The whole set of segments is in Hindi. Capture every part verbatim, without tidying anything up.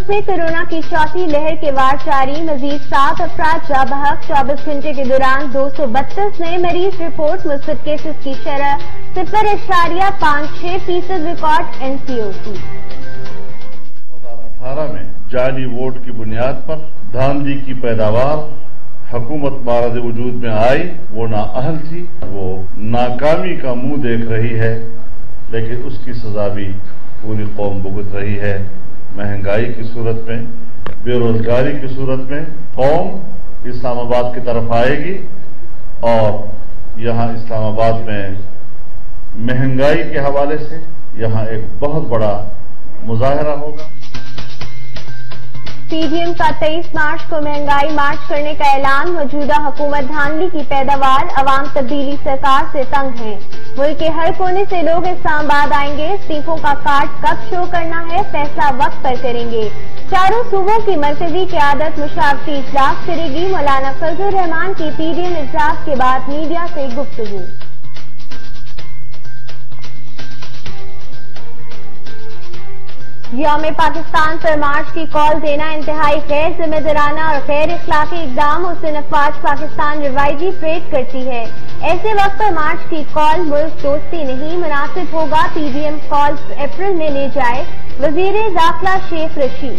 मुल्क में कोरोना की चौथी लहर के वार जारी, मजीद सात अफराद जा बहक। चौबीस घंटे के दौरान दो सौ बत्तीस नए मरीज रिपोर्ट। मुस्बत केसेस की शरह सिफर इशारिया पाँच छह फीसद रिकॉर्ड। एन सी ओ सी दो हजार अठारह में जाली वोट की बुनियाद पर धांधली की पैदावार हुकूमत मारद वजूद में आई, वो नाअहल थी, वो नाकामी का मुंह देख रही है, लेकिन उसकी सजा भी पूरी कौम भुगत रही है। महंगाई की सूरत में, बेरोजगारी की सूरत में कौम इस्लामाबाद की तरफ आएगी और यहाँ इस्लामाबाद में महंगाई के हवाले से यहाँ एक बहुत बड़ा मुजाहरा होगा। पीडीएम का तेईस मार्च को महंगाई मार्च करने का ऐलान। मौजूदा हुकूमत धांधली की पैदावार, अवाम तब्दीली सरकार से तंग है। मुल्क के हर कोने से लोग इस्लामाबाद आएंगे। इस्तीफों का कार्ड कब शो करना है, फैसला वक्त पर करेंगे। चारों सूबों की मरकजी क़यादत मुशावरती इजलास करेगी। मौलाना फजलुर रहमान की पीडीएम इजलास के बाद मीडिया से गुफ्तगू। यौम पाकिस्तान पर मार्च की कॉल देना इंतहाई गैर जिम्मेदाराना और गैर इखलाकी इकदाम। हुसैन अफवाज पाकिस्तान रिवायती परेड करती है। ऐसे वक्त पर मार्च की कॉल मुल्क दोस्ती नहीं, मुनासिब होगा पीडीएम कॉल अप्रैल में ले जाए। वजीर दाखिला शेख रशीद।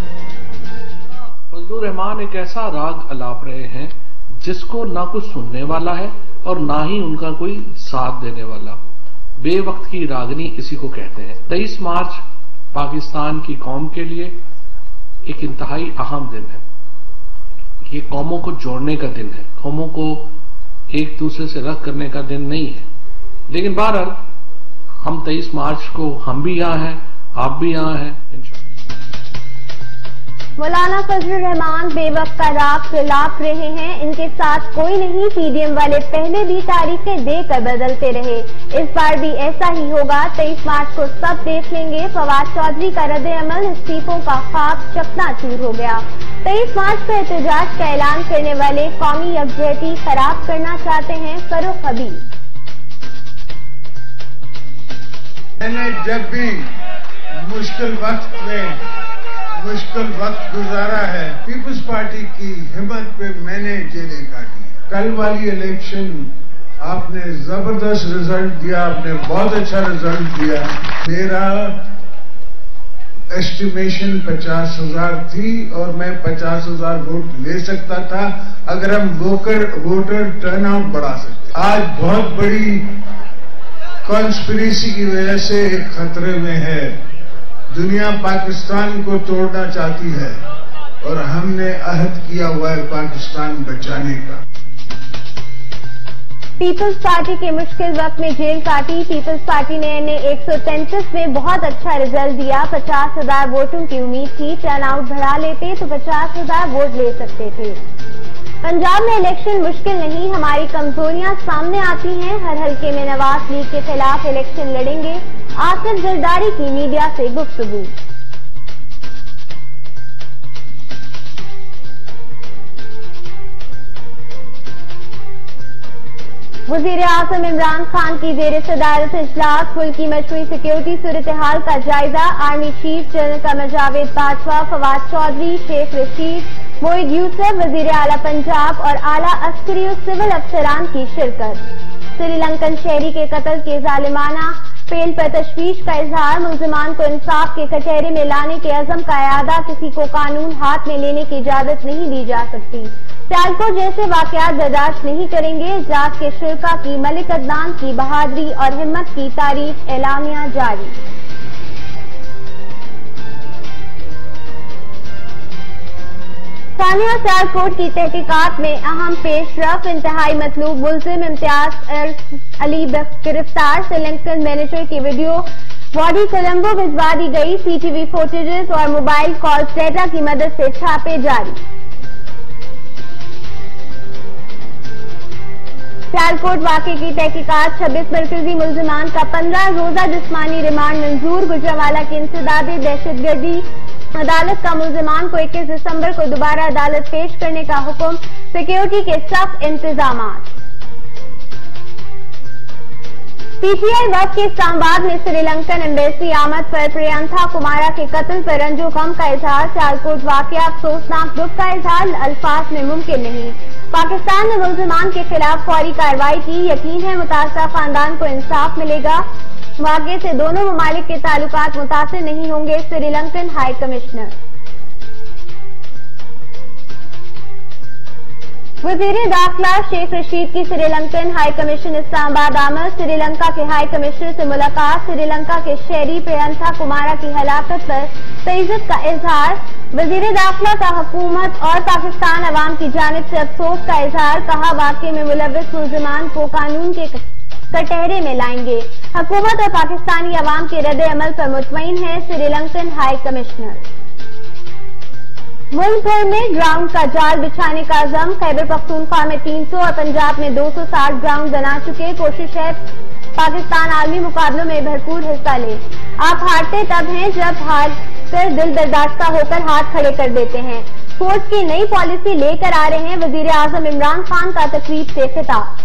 फजलुर रहमान एक ऐसा राग अलाप रहे हैं जिसको ना कुछ सुनने वाला है और ना ही उनका कोई साथ देने वाला। बेवक्त की रागनी इसी को कहते हैं। तेईस मार्च पाकिस्तान की कौम के लिए एक इंतहाई अहम दिन है। ये कौमों को जोड़ने का दिन है, कौमों को एक दूसरे से रद्द करने का दिन नहीं है। लेकिन बहरहाल हम तेईस मार्च को हम भी यहाँ हैं, आप भी यहाँ हैं इंशाअल्लाह। मौलाना फजलुर रहमान बेवक्त का राग लाप रहे हैं। इनके साथ कोई नहीं, पीडीएम वाले पहले भी तारीखें देकर बदलते रहे, इस बार भी ऐसा ही होगा। तेईस मार्च को सब देख लेंगे। फवाद चौधरी का रद्द अमल, इस्तीफों का ख्वाब चकनाचूर हो गया। तेईस मार्च को एहतजाज का ऐलान करने वाले कौमी यकजहती खराब करना चाहते हैं। फरूख हबीब। मैंने जब भी मुश्किल वक्त में मुश्किल वक्त गुजारा है, पीपल्स पार्टी की हिम्मत पे मैंने जेलें काटी। कल वाली इलेक्शन आपने जबरदस्त रिजल्ट दिया, आपने बहुत अच्छा रिजल्ट दिया। मेरा एस्टिमेशन पचास हजार थी और मैं पचास हजार वोट ले सकता था अगर हम वोकर वोटर टर्नआउट बढ़ा सकते। आज बहुत बड़ी कॉन्स्पिरेसी की वजह से एक खतरे में है। दुनिया पाकिस्तान को तोड़ना चाहती है और हमने अहद किया हुआ है पाकिस्तान बचाने का। पीपल्स पार्टी के मुश्किल वक्त में जेल काटी। पीपल्स पार्टी ने ने एक सौ तैंतीस में बहुत अच्छा रिजल्ट दिया। पचास हजार वोटों की उम्मीद थी, टर्नआउट बढ़ा लेते तो पचास हजार वोट ले सकते थे। पंजाब में इलेक्शन मुश्किल नहीं, हमारी कमजोरियां सामने आती हैं। हर हल्के में नवाज लीग के खिलाफ इलेक्शन लड़ेंगे। आसिफ जरदारी की मीडिया से गुफ्तगू। वजीर आजम इमरान खान की जेर सदारत इजलास। मुल्क की मजमूई सिक्योरिटी सूरत हाल का जायजा। Army chief general Qamar Javed Bajwa, Fawad Chaudhry, Sheikh Rashid, Moeed Yusuf, वजीर आला पंजाब और आला अस्करी और सिविल अफसरान की शिरकत। श्रीलंकन शहरी के कत्ल के जालिमाना फेल पर तशवीश का इजहार। मुल्जिमान को इंसाफ के कचहरे में लाने के अज़म का इरादा। किसी को कानून हाथ में लेने की इजाजत नहीं दी जा सकती। सियालकोट जैसे वाकयात बर्दाश्त नहीं करेंगे। इजलास के शुरका की मलिक अदनान की बहादुरी और हिम्मत की तारीफ। एलामिया जारी। सानिया सियालकोट की तहकीकात में अहम पेशरफ। इंतहाई मतलूब मुल्जिम इम्तियाज अली गिरफ्तार। श्रीलंकन मैनेजर की वीडियो बॉडी कोलंबो भिजवा दी गई। सीटीवी फुटेजेस और मोबाइल कॉल्स डेटा की मदद से छापे जारी। सियालकोट वाकये की तहकीकात। छब्बीस मरकजी मुल्जिमान का पंद्रह रोजा जिस्मानी रिमांड मंजूर। गुजरांवाला की इंसदादे दहशतगर्दी अदालत का मुल्जिमान को इक्कीस दिसंबर को दोबारा अदालत पेश करने का हुक्म। सिक्योरिटी के सख्त इंतजाम। पीटीआई वक्त के इस्लामाबाद में श्रीलंकन एम्बेसी आमद पर प्रियंका कुमारा के कत्ल पर रंजो गम का इजहार। सियालकोट वाकया अफसोसनाक दुख का इजहार अल्फाज में मुमकिन नहीं। पाकिस्तान ने मुल्जिमान के खिलाफ फौरी कार्रवाई की। यकीन है मुतासरा खानदान को इंसाफ मिलेगा। वाकये से दोनों ममालिक के ताल्लुकात मुतासिर नहीं होंगे। Sri Lankan high commissioner. वजीर दाखिला शेख रशीद की श्रीलंकन हाई कमीशन इस्लामाबाद आमद। श्रीलंका के हाई कमिश्नर से मुलाकात। श्रीलंका के शहरी प्रियंका कुमारा की हलाकत पर तइज़्ज़त का इजहार। वजीर दाखिला का हुकूमत और पाकिस्तान अवाम की जानिब से अफसोस का इजहार। कहा वाकये में मुलव्वस मुल्जिमान को कानून के कटहरे में लाएंगे। हुकूमत और पाकिस्तानी अवाम के रद्द अमल पर मुतमईन है। Sri Lankan high commissioner. मुल्क भर में ग्राउंड का जाल बिछाने का अज़म। खैबर पख्तूनख्वा में तीन सौ और पंजाब में दो सौ साठ ग्राउंड बना चुके। कोशिश है पाकिस्तान आलमी मुकाबलों में भरपूर हिस्सा ले। आप हारते तब हैं जब हार कर दिल बर्दाश्ता होकर हाथ खड़े कर देते हैं। स्पोर्ट्स की नई पॉलिसी लेकर आ रहे हैं वजीर आजम इमरान खान का तकरीब से खिताब।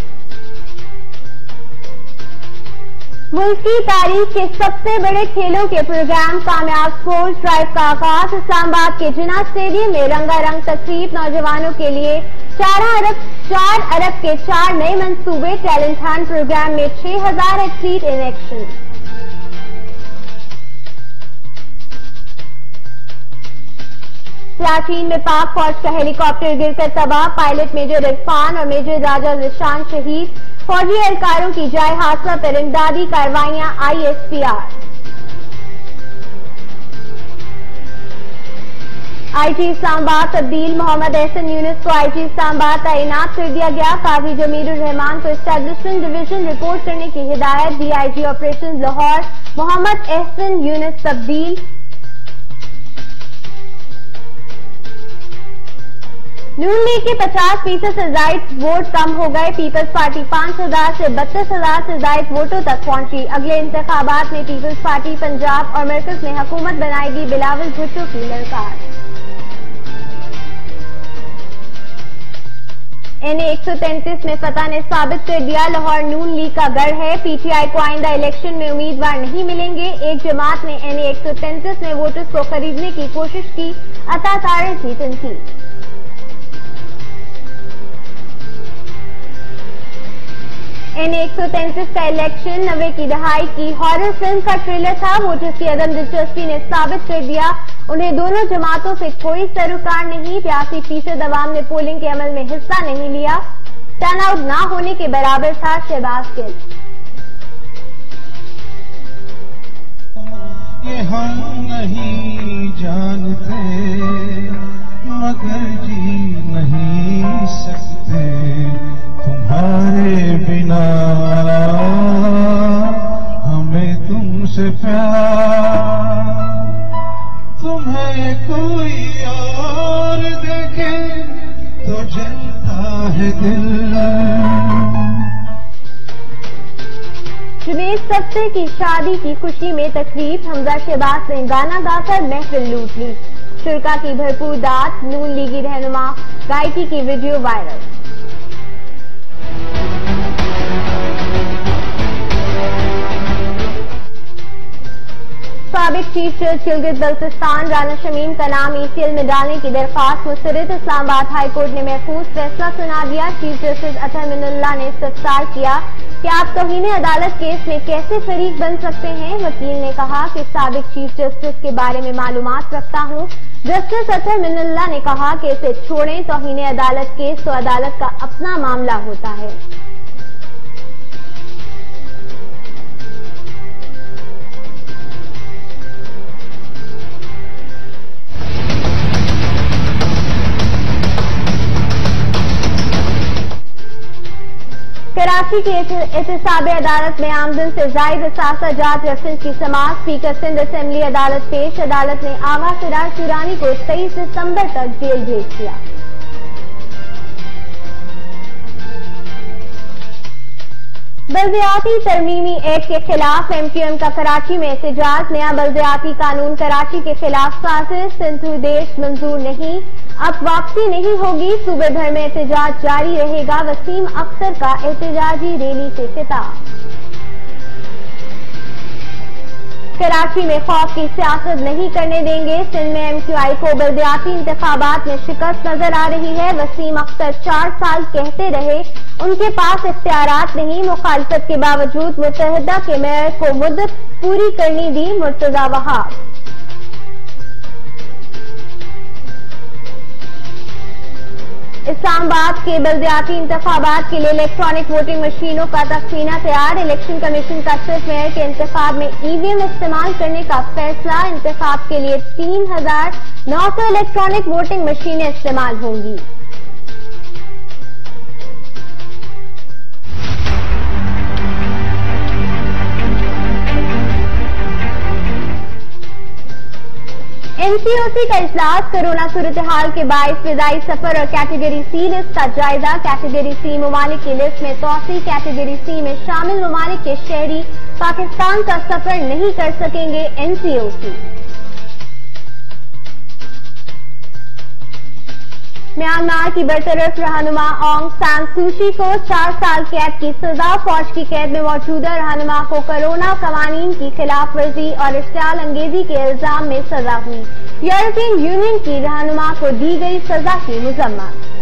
मुल्क की तारीख के सबसे बड़े खेलों के प्रोग्राम कामयाब स्पोर्ट्स ड्राइव का आगाज। इस्लामाबाद के जिना स्टेडियम में रंगारंग तकरीब। नौजवानों के लिए चार अरब चार अरब के चार नए मंसूबे। टैलेंट हंट प्रोग्राम में छह हजार एथलीट इन एक्शन। सियाचिन में पाक फौज का हेलीकॉप्टर गिरकर तबाह। पायलट मेजर इरफान और मेजर राजा जिशान शहीद। फौजी एहलकारों की जाए हादसा पर इमदादी कार्रवाइयां। आईएसपीआर। आईजी इस्लामाबाद तब्दील। मोहम्मद एहसन यूनुस को आईजी इस्लामाबाद तैनात कर दिया गया। काजी जमीरुर रहमान को एस्टेब्लिशमेंट डिवीजन रिपोर्ट करने की हिदायत। डीआईजी ऑपरेशन लाहौर मोहम्मद एहसन यूनुस तब्दील। नून लीग के पचास फीसद से जायद वोट कम हो गए। पीपल्स पार्टी पांच हजार से बत्तीस हजार से जायद वोटों तक पहुंची। अगले इंतखाबात में पीपल्स पार्टी पंजाब और मरकज में हुकूमत बनाएगी। बिलावल भुट्टो की ललकार। एनए एक सौ तैंतीस में फतह ने साबित कर दिया लाहौर नून लीग का गढ़ है। पीटीआई को आइंदा इलेक्शन में उम्मीदवार नहीं मिलेंगे। एक जमात ने एनए एक सौ तैंतीस में वोटर्स को खरीदने की कोशिश की। अता तारे की तनकीद। एनए एक सौ तैंतीस का इलेक्शन नब्बे की दहाई की हॉरर फिल्म का ट्रेलर था। वोटर्स की अदम दिलचस्पी ने साबित कर दिया उन्हें दोनों जमातों से कोई सरोकार नहीं। बयासी फीसद अवाम ने पोलिंग के अमल में हिस्सा नहीं लिया। टर्नआउट ना होने के बराबर था। शहबाज गिल। ये हम नहीं जानते मगर जी नहीं सकते तुम्हारे बिना। हमें तुमसे प्यार। तुम्हें कोई और देखे तो जलता है दिल। जुनेद सख्तर की शादी की खुशी में तकरीब। हमजा शहबाज ने गाना गाकर महफिल लूट ली। शुरका की भरपूर दाद। नून लीगी रहनुमा गायकी की वीडियो वायरल। साबिक चीफ जज गिलगित बल्तिस्तान राना शमीम का नाम ईसीएल में डालने की दरख्वास्त मुस्तरद। इस्लामाबाद हाई कोर्ट ने महफूज फैसला सुना दिया। चीफ जस्टिस अतहर मिनल्लाह ने इस्तफसार किया कि आप तौहीन अदालत केस में कैसे फरीक बन सकते हैं। वकील ने कहा कि साबिक चीफ जस्टिस के बारे में मालूमात रखता हूं। जस्टिस अतहर मिनल्लाह ने कहा कि इसे छोड़ें। तौहीन अदालत केस तो अदालत का अपना मामला होता है। कराची की एहतसाब अदालत में आमदन से जायद असासा जात रेफरेंस की समाअत। स्पीकर सिंध असेंबली अदालत पेश। अदालत ने आगा सिराज सुरानी को तेईस सितंबर तक जेल भेज दिया। बल्दियाती तरमीमी एक्ट के खिलाफ एमक्यूएम का कराची में एहतजाज। नया बल्दियाती कानून कराची के खिलाफ साजिश। सिंधु देश मंजूर नहीं। अब वापसी नहीं होगी। सूबे भर में एहतजाज जारी रहेगा। वसीम अख्तर का एहतजाजी रैली से खिताब। कराची में खौफ की सियासत नहीं करने देंगे। सिंध में एम क्यू आई को बल्दियाती इंतखाबात में शिकस्त नजर आ रही है। वसीम अख्तर चार साल कहते रहे उनके पास इख्तियारात नहीं। मुखालफत के बावजूद मुत्तहिदा के मेयर को मुद्दत पूरी करनी दी। मुर्तजा वहाब। इस्लामाबाद के बल्दियाती इंतखाबात के लिए इलेक्ट्रॉनिक वोटिंग मशीनों का तख्मीना तैयार। इलेक्शन कमीशन का सिर्फ मेयर के इंतखाब में ईवीएम इस्तेमाल करने का फैसला। इंतखाब के लिए तीन हजार नौ सौ इलेक्ट्रॉनिक वोटिंग मशीनें इस्तेमाल होंगी। एनसीओसी का इजलास। कोरोना सूरत हाल के बायस विदाई सफर और कैटेगरी सी लिस्ट का जायजा। कैटेगरी सी ममालिक की लिस्ट में तौसी। कैटेगरी सी में शामिल ममालिक के शहरी पाकिस्तान का सफर नहीं कर सकेंगे। एनसीओसी। म्यांमार की बरतरफ रहनुमा ऑंग सान सूची को चार साल कैद की सजा। फौज की कैद में मौजूदा रहनुमा को कोरोना कवानीन की खिलाफ वर्जी और इश्तियाल अंगेजी के इल्जाम में सजा हुई। यूरोपियन यूनियन की रहनुमा को दी गई सजा की मजम्मत।